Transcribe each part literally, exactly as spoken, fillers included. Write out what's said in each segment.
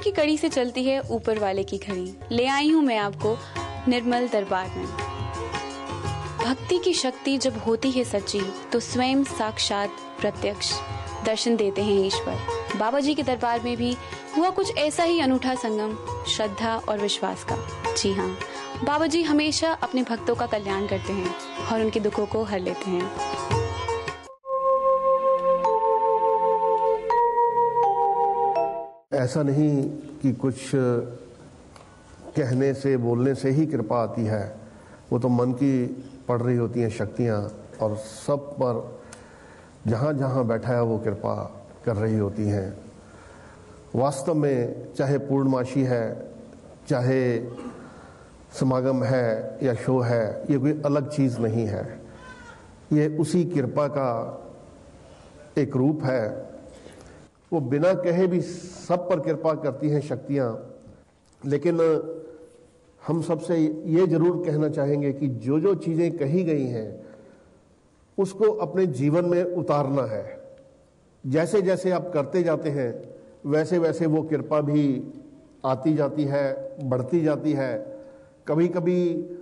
की कड़ी से चलती है ऊपर वाले की घड़ी। ले आई हूँ मैं आपको निर्मल दरबार में। भक्ति की शक्ति जब होती है सच्ची तो स्वयं साक्षात प्रत्यक्ष दर्शन देते हैं ईश्वर। बाबा जी के दरबार में भी हुआ कुछ ऐसा ही अनूठा संगम श्रद्धा और विश्वास का। जी हाँ, बाबा जी हमेशा अपने भक्तों का कल्याण करते हैं और उनके दुखों को हर लेते हैं। ऐसा नहीं कि कुछ कहने से बोलने से ही कृपा आती है, वो तो मन की पड़ रही होती हैं शक्तियाँ, और सब पर जहाँ जहाँ बैठा है वो कृपा कर रही होती हैं। वास्तव में चाहे पूर्णमासी है, चाहे समागम है या शो है, ये कोई अलग चीज़ नहीं है, ये उसी कृपा का एक रूप है। वो बिना कहे भी सब पर कृपा करती हैं शक्तियाँ, लेकिन हम सबसे ये जरूर कहना चाहेंगे कि जो जो चीज़ें कही गई हैं उसको अपने जीवन में उतारना है। जैसे जैसे आप करते जाते हैं वैसे वैसे वो कृपा भी आती जाती है, बढ़ती जाती है। कभी कभी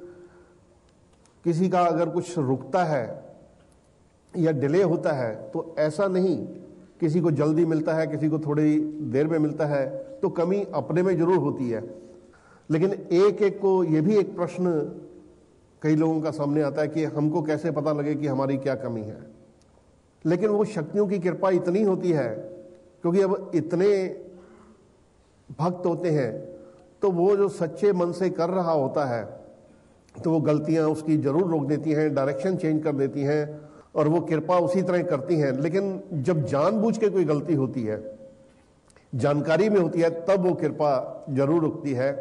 किसी का अगर कुछ रुकता है या डिले होता है तो ऐसा नहीं, किसी को जल्दी मिलता है, किसी को थोड़ी देर में मिलता है, तो कमी अपने में जरूर होती है। लेकिन एक एक को ये भी एक प्रश्न कई लोगों का सामने आता है कि हमको कैसे पता लगे कि हमारी क्या कमी है। लेकिन वो शक्तियों की कृपा इतनी होती है, क्योंकि अब इतने भक्त होते हैं, तो वो जो सच्चे मन से कर रहा होता है तो वो गलतियां उसकी जरूर रोक देती हैं, डायरेक्शन चेंज कर देती हैं, और वो कृपा उसी तरह करती हैं। लेकिन जब जानबूझ के कोई गलती होती है, जानकारी में होती है, तब वो कृपा जरूर रुकती है।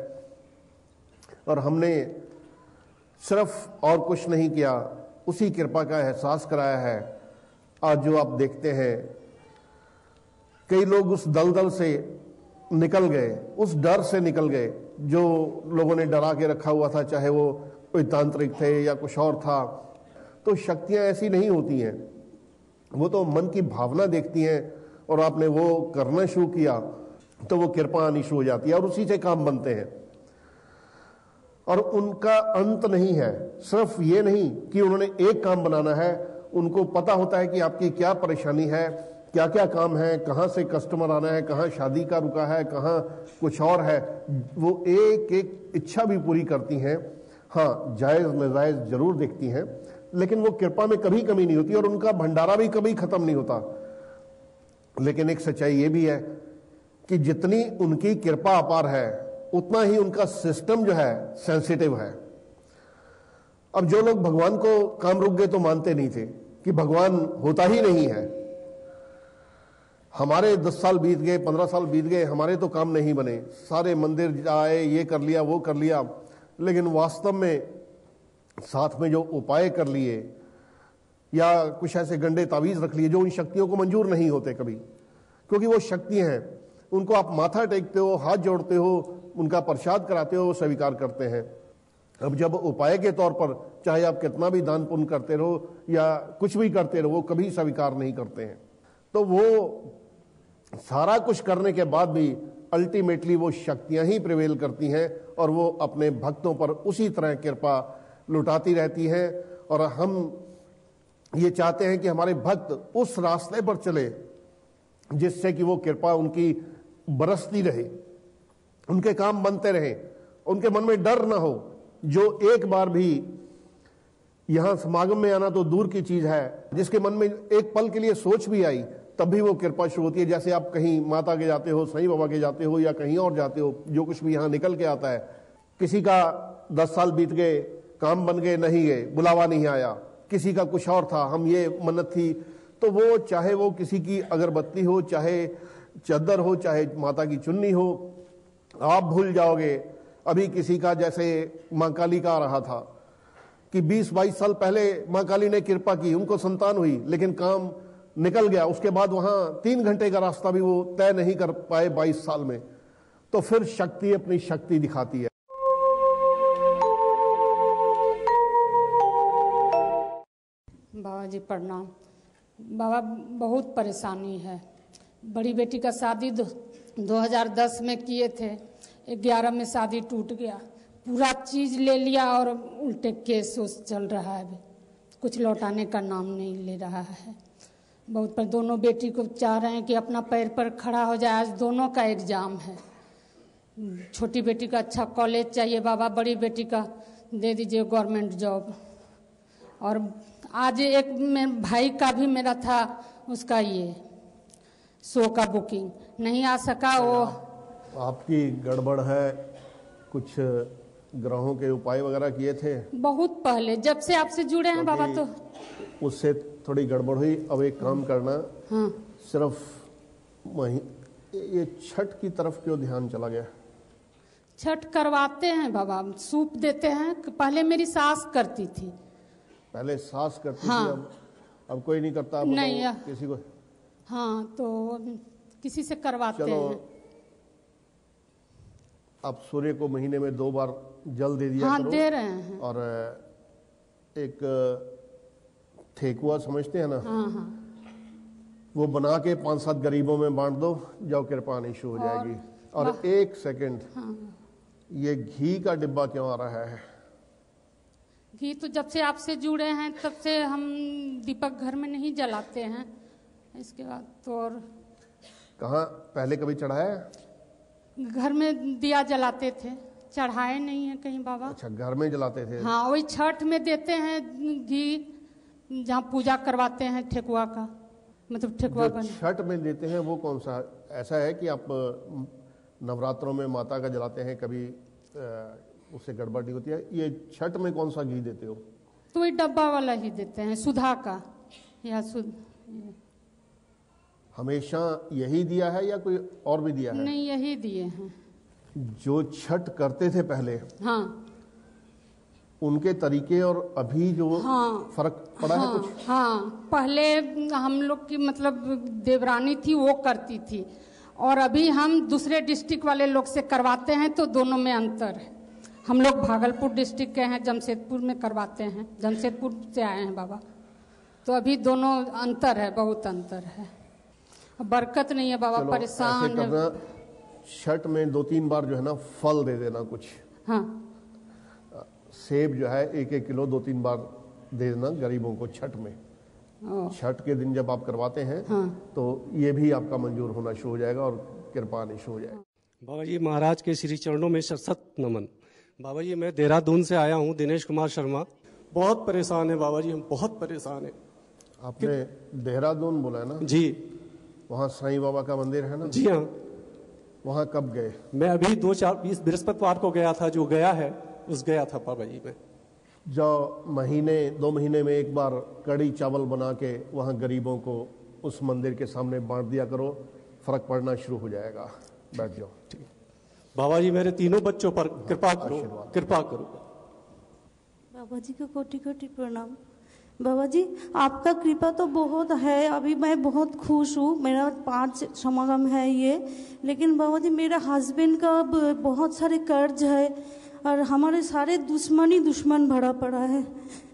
और हमने सिर्फ और कुछ नहीं किया, उसी कृपा का एहसास कराया है। आज जो आप देखते हैं, कई लोग उस दलदल से निकल गए, उस डर से निकल गए जो लोगों ने डरा के रखा हुआ था, चाहे वो कोई तांत्रिक थे या कुछ और था। तो शक्तियां ऐसी नहीं होती हैं, वो तो मन की भावना देखती हैं, और आपने वो करना शुरू किया तो वो कृपा आनी शुरू हो जाती है और उसी से काम बनते हैं। और उनका अंत नहीं है। सिर्फ ये नहीं कि उन्होंने एक काम बनाना है, उनको पता होता है कि आपकी क्या परेशानी है, क्या क्या काम है, कहाँ से कस्टमर आना है, कहाँ शादी का रुका है, कहाँ कुछ और है। वो एक एक इच्छा भी पूरी करती हैं। हाँ, जायज़ नाजायज़ जरूर देखती हैं, लेकिन वो कृपा में कभी कमी नहीं होती और उनका भंडारा भी कभी खत्म नहीं होता। लेकिन एक सच्चाई ये भी है कि जितनी उनकी कृपा अपार है, उतना ही उनका सिस्टम जो है सेंसिटिव है। अब जो लोग भगवान को काम रुक गए तो मानते नहीं थे कि भगवान होता ही नहीं है। हमारे दस साल बीत गए, पंद्रह साल बीत गए, हमारे तो काम नहीं बने, सारे मंदिर जाए, ये कर लिया, वो कर लिया, लेकिन वास्तव में साथ में जो उपाय कर लिए या कुछ ऐसे गंडे तावीज रख लिए जो उन शक्तियों को मंजूर नहीं होते कभी, क्योंकि वो शक्तियां हैं। उनको आप माथा टेकते हो, हाथ जोड़ते हो, उनका प्रसाद कराते हो, स्वीकार करते हैं। अब जब उपाय के तौर पर चाहे आप कितना भी दान पुण्य करते रहो या कुछ भी करते रहो, वो कभी स्वीकार नहीं करते हैं। तो वो सारा कुछ करने के बाद भी अल्टीमेटली वो शक्तियां ही प्रिवेल करती हैं और वो अपने भक्तों पर उसी तरह कृपा लुटाती रहती हैं। और हम ये चाहते हैं कि हमारे भक्त उस रास्ते पर चले जिससे कि वो कृपा उनकी बरसती रहे, उनके काम बनते रहे, उनके मन में डर ना हो। जो एक बार भी यहां समागम में आना तो दूर की चीज है, जिसके मन में एक पल के लिए सोच भी आई, तब भी वो कृपा शुरू होती है। जैसे आप कहीं माता के जाते हो, साईं बाबा के जाते हो या कहीं और जाते हो, जो कुछ भी यहां निकल के आता है, किसी का दस साल बीत गए, काम बन गए, नहीं गए, बुलावा नहीं आया, किसी का कुछ और था, हम ये मन्नत थी, तो वो चाहे वो किसी की अगरबत्ती हो, चाहे चद्दर हो, चाहे माता की चुन्नी हो, आप भूल जाओगे। अभी किसी का जैसे मां काली का आ रहा था कि बीस बाईस साल पहले मां काली ने कृपा की, उनको संतान हुई, लेकिन काम निकल गया। उसके बाद वहां तीन घंटे का रास्ता भी वो तय नहीं कर पाए बाईस साल में। तो फिर शक्ति अपनी शक्ति दिखाती है। बाबा जी प्रणाम। बाबा बहुत परेशानी है, बड़ी बेटी का शादी दो हज़ार दस में किए थे, ग्यारह में शादी टूट गया, पूरा चीज़ ले लिया और उल्टे केस उस चल रहा है, अभी कुछ लौटाने का नाम नहीं ले रहा है। बहुत पर दोनों बेटी को चाह रहे हैं कि अपना पैर पर खड़ा हो जाए। आज दोनों का एग्जाम है। छोटी बेटी का अच्छा कॉलेज चाहिए बाबा, बड़ी बेटी का दे दीजिए गवर्नमेंट जॉब। और आज एक में भाई का भी मेरा था, उसका ये शो का बुकिंग नहीं आ सका। वो आपकी गड़बड़ है, कुछ ग्रहों के उपाय वगैरह किए थे? बहुत पहले, जब से आपसे जुड़े हैं बाबा, तो उससे थोड़ी गड़बड़ हुई। अब एक काम करना, हाँ, सिर्फ वही ये छठ की तरफ क्यों ध्यान चला गया? छठ करवाते हैं बाबा, सूप देते हैं। पहले मेरी सास करती थी। पहले सास करती हाँ। थी, अब अब कोई नहीं करता? नहीं, किसी को? हाँ, तो किसी से करवाते चलो, हैं। आप सूर्य को महीने में दो बार जल दे दिया हाँ, करो। दे रहे हैं। और एक ठेकुआ समझते हैं ना, हाँ हाँ, वो बना के पांच सात गरीबों में बांट दो, जाओ कृपा निशु हो जाएगी। और, और एक सेकंड, हाँ, ये घी का डिब्बा क्यों आ रहा है? घी तो जब से आपसे जुड़े हैं तब से हम दीपक घर में नहीं जलाते हैं। इसके बाद तो और कहाँ पहले कभी चढ़ाया? घर में दिया जलाते थे, चढ़ाए नहीं है कहीं बाबा। अच्छा, घर में जलाते थे? हाँ, वही छठ में देते हैं घी, जहाँ पूजा करवाते हैं ठेकुआ का, मतलब ठेकुआ बन। छठ में देते हैं वो कौन सा? ऐसा है कि आप नवरात्रों में माता का जलाते हैं, कभी उससे गड़बड़ नहीं होती है? ये छठ में कौन सा घी देते हो? तो वही डब्बा वाला ही देते हैं, सुधा का या सुध। हमेशा यही दिया है या कोई और भी दिया है? नहीं, यही दिए हैं। जो छठ करते थे पहले, हाँ, उनके तरीके और अभी जो हाँ, फर्क पड़ा हाँ, है कुछ? हाँ, पहले हम लोग की मतलब देवरानी थी, वो करती थी, और अभी हम दूसरे डिस्ट्रिक्ट वाले लोग से करवाते हैं, तो दोनों में अंतर है। हम लोग भागलपुर डिस्ट्रिक्ट के हैं, जमशेदपुर में करवाते हैं, जमशेदपुर से आए हैं बाबा, तो अभी दोनों अंतर है, बहुत अंतर है। बरकत नहीं है बाबा, परेशान है। छठ में दो तीन बार जो है ना फल दे देना कुछ। हाँ, सेब जो है एक एक किलो दो तीन बार दे देना गरीबों को छठ में। छठ के दिन जब आप करवाते हैं, हाँ, तो ये भी आपका मंजूर होना शुरू हो जाएगा और कृपा निशु हो जाएगा। बाबा जी महाराज के श्री चरणों में शत नमन। बाबा जी मैं देहरादून से आया हूँ, दिनेश कुमार शर्मा। बहुत परेशान है बाबा जी, हम बहुत परेशान है। आपने देहरादून बोला है ना? जी। वहाँ साईं बाबा का मंदिर है ना? जी हाँ। वहाँ कब गए? मैं अभी दो चार बीस बृहस्पतिवार को गया था, जो गया है उस गया था बाबा जी में। जो महीने दो महीने में एक बार कड़ी चावल बना के वहाँ गरीबों को उस मंदिर के सामने बांट दिया करो, फर्क पड़ना शुरू हो जाएगा। बैठ जाओ। ठीक। बाबा जी मेरे तीनों बच्चों पर कृपा करो, कृपा करो। बाबा जी को कोटि कोटि प्रणाम। बाबा जी आपका कृपा तो बहुत है, अभी मैं बहुत खुश हूँ। मेरा पांच समागम है ये, लेकिन बाबा जी मेरा हस्बैंड का बहुत सारे कर्ज है और हमारे सारे दुश्मनी दुश्मन भरा पड़ा है।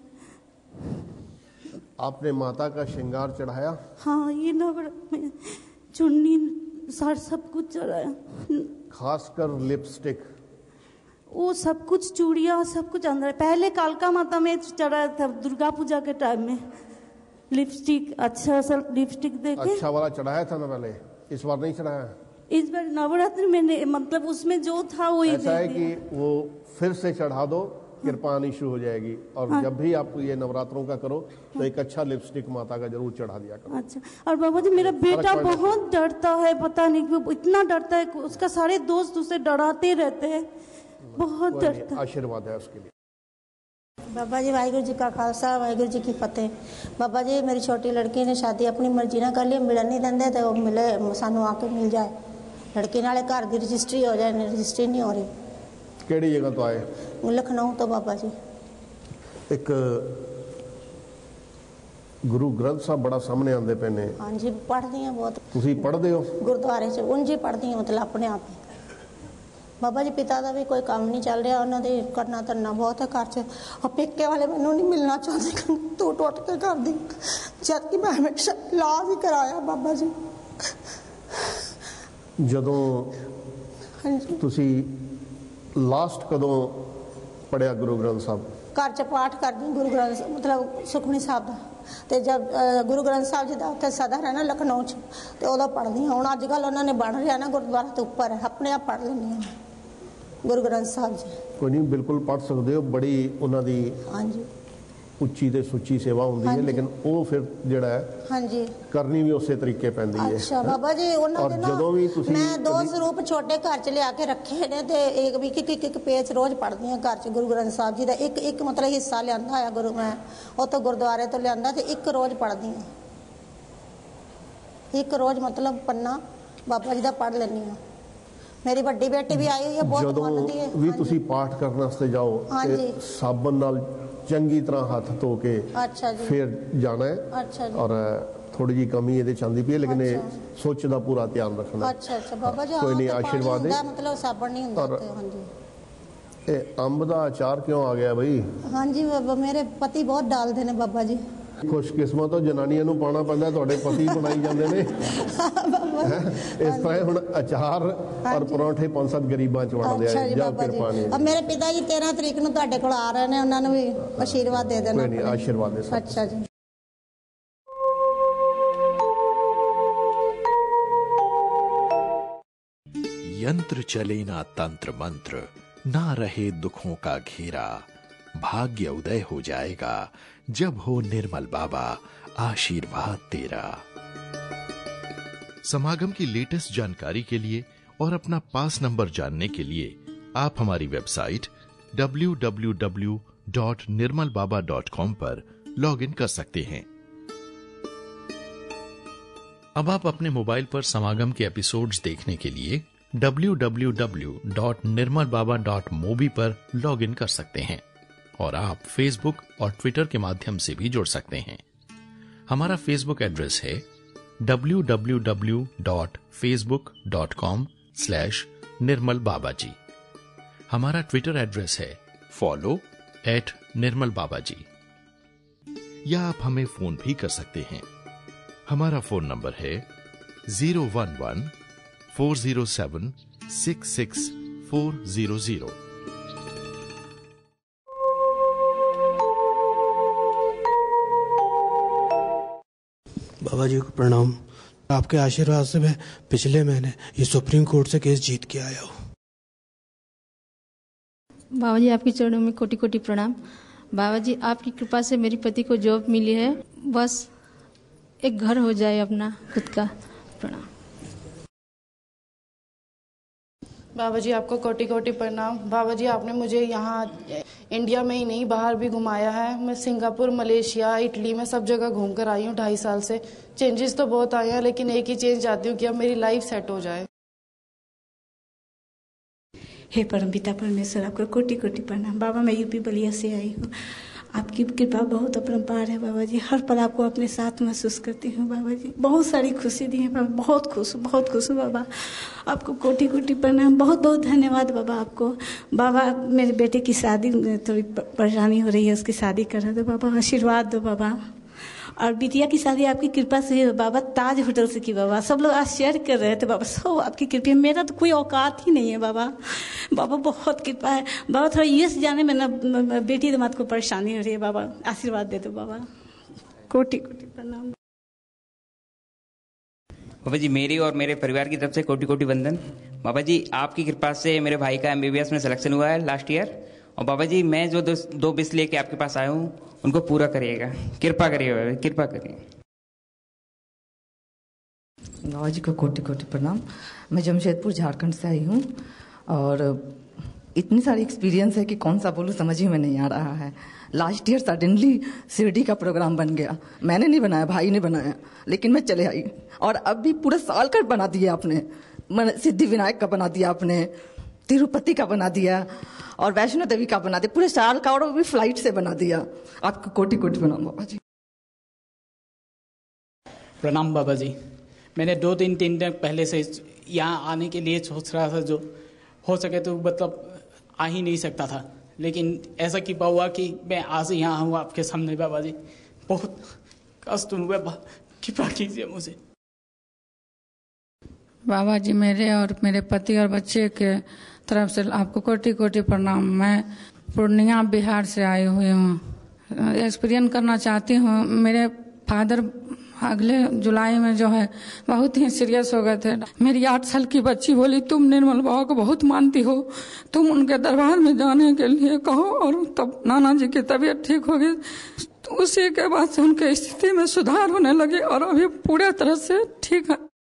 आपने माता का श्रृंगार चढ़ाया? हाँ, ये नवर में चुन्नी सर सब कुछ चढ़ाया, खासकर लिपस्टिक, वो सब कुछ चूड़िया सब कुछ अंदर। पहले कालका माता में चढ़ाया था दुर्गा पूजा के टाइम में, लिपस्टिक अच्छा सा लिपस्टिक देके अच्छा वाला चढ़ाया था ना पहले, इस बार नहीं चढ़ाया? इस बार नवरात्रि में मतलब उसमें जो था वो ऐसा है कि वो फिर से चढ़ा दो, कृपा आनी शुरू हो जाएगी। और हाँ। जब भी आप ये नवरात्रों का करो तो एक अच्छा लिपस्टिक माता का जरूर चढ़ा दिया करो। अच्छा। और बाबा जी मेरा बेटा बहुत डरता है, पता नहीं क्यों इतना डरता है, उसका सारे दोस्त उसे डराते रहते हैं, बहुत डरता है। आशीर्वाद है उसके लिए। बाबा जी वाहिगुरु जी का खालसा वाहिगुरु जी की फतेह। बाबा जी मेरी छोटी लड़की ने शादी अपनी मर्जी ना कर ली, मिलन नहीं देंगे तो मिले सानू आके मिल जाए, लड़की नाले घर की रजिस्ट्री हो जाए, रजिस्ट्री नहीं हो रही। केड़ी जगह तो आए? लखनऊ तो बाबा जी। एक गुरु ग्रंथ साहब बड़ा सामने आंदे पे ने। हाँ जी पढ़ती हैं बहुत। तुसी पढ़दे हो? गुरुद्वारे से उन जी पढ़ती हैं, मतलब अपने आप ही। बाबा जी पिता का भी कोई काम नहीं चल रहा, उन्होंने करना धरना बहुत है घर च। और पेके वाले मैनू नहीं मिलना चाहते, तू टुट के कर दी, जबकि मैं हमेशा इलाज ही कराया बाबा जी। ਜਦੋਂ ਹਾਂਜੀ ਤੁਸੀਂ ਲਾਸਟ ਕਦੋਂ ਪੜਿਆ ਗੁਰੂ ਗ੍ਰੰਥ ਸਾਹਿਬ? ਘਰ 'ਚ ਪਾਠ ਕਰਦੀ ਗੁਰੂ ਗ੍ਰੰਥ ਮਤਲਬ ਸੁਖਮਨੀ ਸਾਹਿਬ ਦਾ, ਤੇ ਜਦ ਅ, ਗੁਰੂ ਗ੍ਰੰਥ ਸਾਹਿਬ ਜੀ ਦਾ ਉੱਥੇ ਸਦਰ ਹੈ ਨਾ ਲਖਨਊ 'ਚ, ਤੇ ਉਹਦਾ ਪੜ੍ਹਦੀ ਹਾਂ। ਹੁਣ ਅੱਜ ਕੱਲ੍ਹ ਉਹਨਾਂ ਨੇ ਬਣ ਰਿਹਾ ਨਾ ਗੁਰਦੁਆਰਾ ਤੋਂ ਉੱਪਰ ਹੈ, ਆਪਣੇ ਆਪ ਪੜ੍ਹ ਲੈਂਦੀ ਹਾਂ ਗੁਰੂ ਗ੍ਰੰਥ ਸਾਹਿਬ ਜੀ। ਕੋਈ ਨਹੀਂ, ਬਿਲਕੁਲ ਪੜ੍ਹ ਸਕਦੇ ਹੋ। ਬੜੀ ਉਹਨਾਂ ਦੀ ਹਾਂਜੀ ਉੱਚੀ ਤੇ ਸੁੱਚੀ ਸੇਵਾ ਹੁੰਦੀ ਹੈ, ਹਾਂਜੀ। ਲੇਕਿਨ ਉਹ ਫਿਰ ਜਿਹੜਾ ਹੈ ਹਾਂਜੀ ਕਰਨੀ ਵੀ ਉਸੇ ਤਰੀਕੇ ਪੈਂਦੀ ਹੈ। ਅੱਛਾ ਬਾਬਾ ਜੀ, ਉਹਨਾਂ ਔਰ ਦੇ ਨਾ ਜਦੋਂ ਵੀ ਤੁਸੀਂ ਮੈਂ ਦੋ ਕਦੀ- ਸਰੂਪ ਛੋਟੇ ਘਰ 'ਚ ਲਿਆ ਕੇ ਰੱਖੇ ਨੇ, ਤੇ ਇੱਕ ਵੀ ਇੱਕ ਇੱਕ ਇੱਕ ਪੇਜ ਰੋਜ਼ ਪੜ੍ਹਦੀ ਹਾਂ ਘਰ 'ਚ ਗੁਰੂ ਗ੍ਰੰਥ ਸਾਹਿਬ ਜੀ ਦਾ। ਇੱਕ ਇੱਕ ਮਤਲਬ ਹਿੱਸਾ ਲਿਆਂਦਾ ਹੋਇਆ ਗੁਰੂ, ਮੈਂ ਉਹ ਤੋਂ ਗੁਰਦੁਆਰੇ ਤੋਂ ਲਿਆਂਦਾ, ਤੇ ਇੱਕ ਰੋਜ਼ ਪੜ੍ਹਦੀ ਹਾਂ। ਇੱਕ ਰੋਜ਼ ਮਤਲਬ ਪੰਨਾ ਬਾਬਾ ਜੀ ਦਾ ਪੜ੍ਹ ਲੈਂਦੀ ਹਾਂ। ਮੇਰੀ ਵੱਡੀ ਬੇਟੀ ਵੀ ਆਈ ਹੋਈ ਹੈ, ਬਹੁਤ ਜਦੋਂ ਮੰਨਦੀ ਹੈ। ਵੀ ਹਾਂਜੀ। ਤੁਸੀਂ ਪਾਠ ਕਰਨ ਵਾਸਤੇ ਜਾਓ ਹਾਂਜੀ। ਤੇ ਸਾਬਣ ਨਾਲ ਚੰਗੀ ਤਰ੍ਹਾਂ ਹੱਥ ਧੋ ਕੇ ਅੱਛਾ ਜੀ ਫਿਰ ਜਾਣਾ ਹੈ। ਅੱਛਾ ਜੀ ਔਰ ਥੋੜੀ ਜੀ ਕਮੀ ਇਹਦੇ ਚ ਆਉਂਦੀ ਪਈ ਹੈ, ਲੇਕਿਨ ਇਹ ਅੱਛਾ। ਸੁੱਚ ਦਾ ਪੂਰਾ ਧਿਆਨ ਰੱਖਣਾ ਹੈ। ਅੱਛਾ ਅੱਛਾ ਬਾਬਾ ਜੀ, ਕੋਈ ਹਾਂ, ਨਹੀਂ, ਤੇ ਪਾਣੀ ਆਸ਼ੀਰਵਾਦ ਹੁੰਦਾ, ਹੈ। ਮਤਲਬ ਸਾਬਣ ਨਹੀਂ ਹੁੰਦਾ ਔਰ- ਉੱਥੇ। ਹਾਂਜੀ ਇਹ ਅੰਬ ਦਾ ਅਚਾਰ ਕਿਉਂ ਆ ਗਿਆ ਬਈ? ਹਾਂਜੀ ਬਾਬਾ, ਮੇਰੇ ਪਤੀ ਬਹੁਤ ਡਾਲਦੇ ਨੇ ਬਾਬਾ ਜੀ। ਖੁਸ਼ਕਿਸਮਤ ਤੋਂ ਜਨਾਨੀਆਂ ਨੂੰ ਪਾਣਾ ਪੈਂਦਾ, ਤੁਹਾਡੇ ਪਤੀ ਬਣਾਈ ਜਾਂਦੇ ਨੇ। ਹੈਂ? ਇਸ ਤਰ੍ਹਾਂ ਹੁਣ ਅਚਾਰ ਔਰ ਪਰੌਂਠੇ ਪੰਜ ਸੱਤ ਗਰੀਬਾਂ ਚ ਵੰਡਦੇ ਅੱਛਾ ਆ। ਜੀ ਜਾਂ ਬਾਬਾ ਜੀ, ਕਿਰਪਾ ਨਹੀਂ। ਅਬ ਮੇਰੇ ਪਿਤਾ ਜੀ ਤੇਰ੍ਹਾਂ ਤਰੀਕ ਨੂੰ ਤੁਹਾਡੇ ਕੋਲ ਆ ਰਹੇ ਨੇ, ਉਹਨਾਂ ਨੂੰ ਵੀ ਆਸ਼ੀਰਵਾਦ ਦੇ ਦੇਣਾ। ਕੋਈ ਨਹੀਂ, ਆਸ਼ੀਰਵਾਦ ਦੇ ਸਕਦੇ। ਅੱਛਾ ਜੀ यंत्र चले ना तंत्र मंत्र, ना रहे दुखों का घेरा, भाग्य उदय हो जाएगा जब हो निर्मल बाबा आशीर्वाद तेरा। समागम की लेटेस्ट जानकारी के लिए और अपना पास नंबर जानने के लिए आप हमारी website W W W dot Nirmal Baba dot com पर लॉग इन कर सकते हैं। अब आप अपने मोबाइल पर समागम के एपिसोड्स देखने के लिए W W W dot Nirmal Baba dot mobi पर लॉग इन कर सकते हैं और आप फेसबुक और ट्विटर के माध्यम से भी जुड़ सकते हैं। हमारा फेसबुक एड्रेस है W W W dot Facebook dot com slash Nirmal Baba ji. हमारा ट्विटर एड्रेस है फॉलो एट निर्मल बाबा जी। या आप हमें फोन भी कर सकते हैं। हमारा फोन नंबर है zero one one four zero seven six six four zero zero. Baba ji को प्रणाम। आपके आशीर्वाद से मैं पिछले महीने ये सुप्रीम कोर्ट से केस जीत के आया हूँ। बाबा जी आपके चरणों में कोटि कोटि प्रणाम। बाबा जी आपकी कृपा से मेरी पति को जॉब मिली है, बस एक घर हो जाए अपना खुद का। प्रणाम। बाबा जी आपको कोटि कोटि प्रणाम। बाबा जी आपने मुझे यहाँ इंडिया में ही नहीं बाहर भी घुमाया है। मैं सिंगापुर, मलेशिया, इटली में सब जगह घूम कर आई हूँ ढाई साल से। चेंजेस तो बहुत आए हैं, लेकिन एक ही चेंज चाहती हूँ कि अब मेरी लाइफ सेट हो जाए। हे परमपिता परमेश्वर, आपको कोटि कोटि प्रणाम। बाबा मैं यूपी बलिया से आई हूँ। आपकी कृपा बहुत अपरंपार है बाबा जी। हर पल आपको अपने साथ महसूस करती हूँ बाबा जी। बहुत सारी खुशी दी है बाबा, बहुत खुश हूँ, बहुत खुश हूँ बाबा। आपको कोटि कोटि प्रणाम, बहुत बहुत धन्यवाद बाबा आपको। बाबा मेरे बेटे की शादी थोड़ी परेशानी हो रही है, उसकी शादी करा दो बाबा, आशीर्वाद दो बाबा। और बिटिया की शादी आपकी कृपा से है बाबा, ताज होटल से की बाबा। सब लोग आश्चर्य कर रहे थे बाबा, सब आपकी कृपा। मेरा तो कोई औकात ही नहीं है बाबा। बाबा बहुत कृपा है बाबा। थोड़ा यूएस जाने में ना बेटी दामाद को परेशानी हो रही है बाबा, आशीर्वाद दे दो बाबा। कोटि कोटि प्रणाम बाबा जी। मेरी और मेरे परिवार की तरफ से कोटि कोटि वंदन। बाबा जी आपकी कृपा से मेरे भाई का एमबीबीएस में सिलेक्शन हुआ है लास्ट ईयर। और बाबा जी मैं जो दो, दो बिस लेके आपके पास आया हूँ उनको पूरा करिएगा, कृपा करिए, कृपा करिए। बाबा जी को कोटि कोटि प्रणाम। मैं जमशेदपुर झारखंड से आई हूँ और इतनी सारी एक्सपीरियंस है कि कौन सा बोलूँ समझ ही में नहीं आ रहा है। लास्ट ईयर सडनली शिरडी का प्रोग्राम बन गया। मैंने नहीं बनाया, भाई ने बनाया, लेकिन मैं चले आई। और अब भी पूरे साल का बना दिया आपने। सिद्धि विनायक का बना दिया आपने, तिरुपति का बना दिया और वैष्णो देवी का बना दिया, पूरे साल का, और वो भी फ्लाइट से बना दिया। आपको कोटि कोटि प्रणाम बाबा जी। प्रणाम बाबा जी। मैंने दो दिन तीन दिन पहले से यहाँ आने के लिए सोच रहा था, जो हो सके तो मतलब आ ही नहीं सकता था, लेकिन ऐसा कृपा हुआ कि मैं आज यहाँ हूँ आपके सामने बाबा जी। बहुत कष्ट हुआ, कृपा कीजिए मुझे। बाबा जी मेरे और मेरे पति और बच्चे के तरफ से आपको कोटि कोटि प्रणाम। मैं पूर्णिया बिहार से आई हुई हूँ। एक्सपीरियंस करना चाहती हूँ। मेरे फादर अगले जुलाई में जो है बहुत ही सीरियस हो गए थे। मेरी आठ साल की बच्ची बोली तुम निर्मल बाबा को बहुत मानती हो, तुम उनके दरबार में जाने के लिए कहो। और तब नाना जी की तबीयत ठीक हो गई, तो उसी के बाद से उनके स्थिति में सुधार होने लगे और अभी पूरे तरह से ठीक है।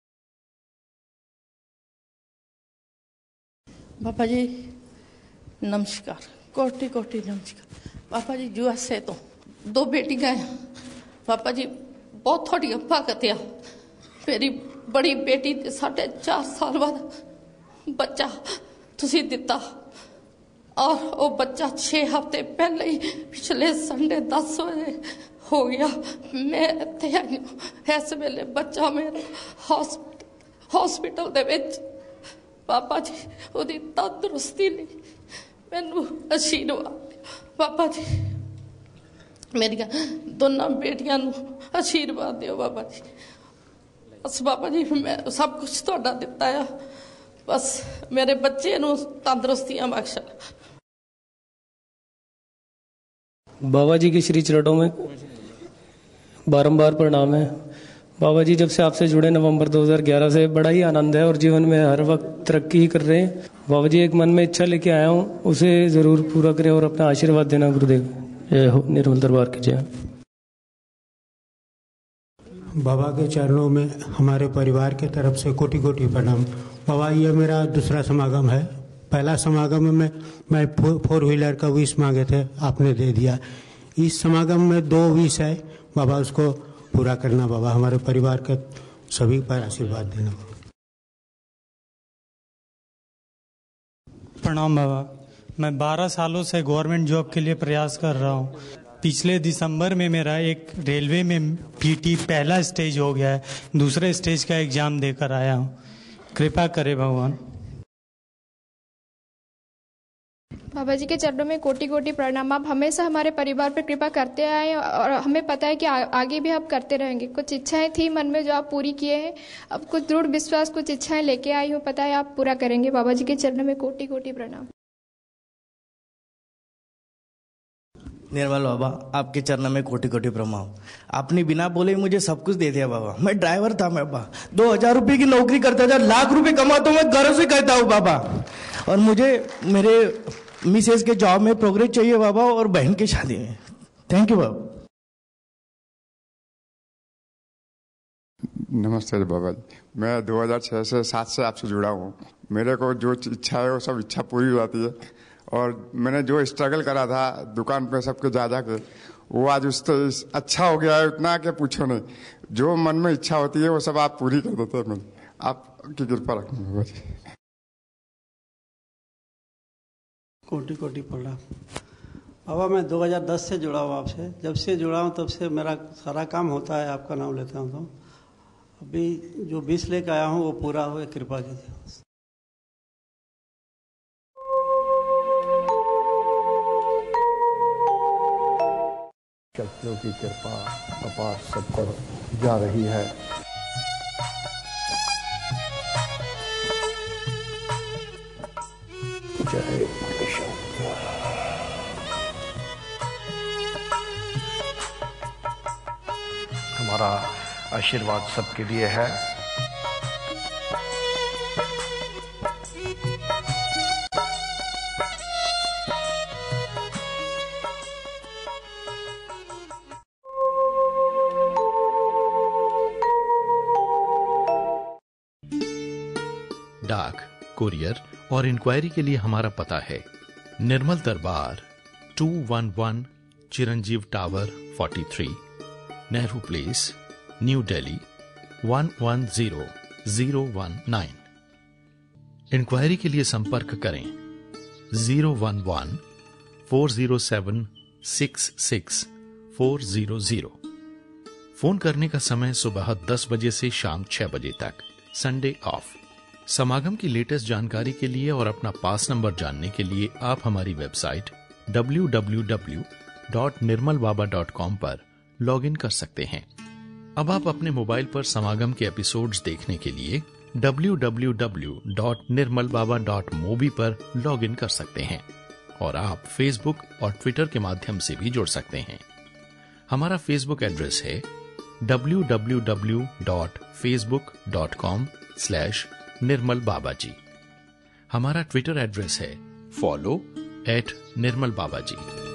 बाबा जी नमस्कार, कोटि कोटि नमस्कार। बाबा जी जुआ से तो दो बेटियां हैं। बाबा जी बहुत थोड़ी अप्पा कतिया मेरी बड़ी बेटी ते साढ़े चार साल बाद बच्चा तुसी दिता और वो बच्चा छह हफ्ते पहले ही पिछले संडे दस बजे हो गया। मैं इत्थे आई हूं इस वेले बच्चा मेरा हॉस्पिटल हॉस्पिटल दे विच। बाबा जी ਉਹਦੀ तंदुरुस्ती ਲਈ ਮੈਨੂੰ आशीर्वाद बाबा जी। मेरिया दोनों बेटियां ਨੂੰ आशीर्वाद ਦਿਓ बाबा जी। बस बाबा जी मैं सब कुछ ਤੁਹਾਡਾ ਦਿੱਤਾ ਆ, बस मेरे बच्चे ਨੂੰ तंदुरुस्तियां बख्श। बाबा जी के श्री चरणों में बारंबार प्रणाम है। बाबा जी जब से आपसे जुड़े नवंबर दो हज़ार ग्यारह से बड़ा ही आनंद है और जीवन में हर वक्त तरक्की ही कर रहे हैं। बाबा जी एक मन में इच्छा लेके आया हूँ, उसे जरूर पूरा करें और अपना आशीर्वाद देना गुरुदेव। जय हो, निर्मल दरबार की जय। बाबा के चरणों में हमारे परिवार के तरफ से कोटि कोटि प्रणाम। बाबा ये मेरा दूसरा समागम है। पहला समागम में मैं फोर व्हीलर का विश मांगे थे, आपने दे दिया। इस समागम में दो विश है बाबा, उसको पूरा करना बाबा। हमारे परिवार के सभी पर आशीर्वाद देना। प्रणाम बाबा। मैं बारह सालों से गवर्नमेंट जॉब के लिए प्रयास कर रहा हूँ। पिछले दिसंबर में मेरा एक रेलवे में पीटी पहला स्टेज हो गया है, दूसरे स्टेज का एग्जाम देकर आया हूँ। कृपा करे भगवान। बाबा जी के चरणों में कोटि कोटि प्रणाम। आप हमेशा हमारे परिवार पर कृपा करते आए और हमें पता है कि आ, आगे भी आप करते रहेंगे। कुछ इच्छाएं थी मन में जो आप पूरी किए हैं, अब कुछ दृढ़ विश्वास कुछ इच्छाएं लेके आई हूँ, पता है आप पूरा करेंगे। बाबा जी के चरणों में कोटि कोटि प्रणाम। निर्मल बाबा आपके चरणों में कोटि कोटि प्रणाम। आपने बिना बोले मुझे सब कुछ दे दिया बाबा। मैं ड्राइवर था मैं बाबा, दो हजार रुपये की नौकरी करता था, लाख रुपए कमाता हूँ मैं गर्व से कहता हूँ बाबा। और मुझे मेरे मिसेज के जॉब में प्रोग्रेस चाहिए बाबा और बहन की शादी में। Thank you Baba. नमस्ते बाबा जी। मैं दो हज़ार छह से सात से आपसे जुड़ा हूँ। मेरे को जो इच्छा है वो सब इच्छा पूरी हो जाती है। और मैंने जो स्ट्रगल करा था दुकान पे सबके जा जा के, वो आज उससे अच्छा हो गया है उतना कि पूछो नहीं। जो मन में इच्छा होती है वो सब आप पूरी कर देते हैं। आपकी कृपा रखना बाबा जी। कोटि कोटि प्रणाम बाबा। मैं दो हज़ार दस से जुड़ा हूँ आपसे। जब से जुड़ा हूँ तब से मेरा सारा काम होता है, आपका नाम लेता हूँ। तो अभी जो बीस लेकर आया हूँ वो पूरा हुए, कृपा कीजिए। शक्तियों की कृपा अपार सब पर जा रही है। जय हमारा आशीर्वाद सबके लिए है। डाक, कुरियर और इंक्वायरी के लिए हमारा पता है Nirmal Darbar, two one one Chiranjiv tower तैंतालीस, Nehru place, new Delhi one one zero zero one nine. Inquiry के लिए संपर्क करें zero one one four zero seven six six four zero zero. Phone करने का समय सुबह दस बजे से शाम छह बजे तक, संडे ऑफ। समागम की लेटेस्ट जानकारी के लिए और अपना पास नंबर जानने के लिए आप हमारी website W W W dot Nirmal Baba dot com पर लॉग इन कर सकते हैं। अब आप अपने मोबाइल पर समागम के एपिसोड्स देखने के लिए W W W dot Nirmal Baba dot mobi पर लॉग इन कर सकते हैं और आप फेसबुक और ट्विटर के माध्यम से भी जुड़ सकते हैं। हमारा फेसबुक एड्रेस है W W W dot Facebook dot com slash Nirmal Baba ji. हमारा ट्विटर एड्रेस है follow at Nirmal Baba ji.